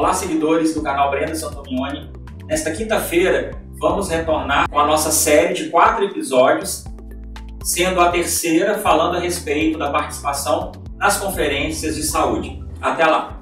Olá, seguidores do canal Brenda Santonioni. Nesta quinta-feira, vamos retornar com a nossa série de 4 episódios, sendo a terceira falando a respeito da participação nas conferências de saúde. Até lá!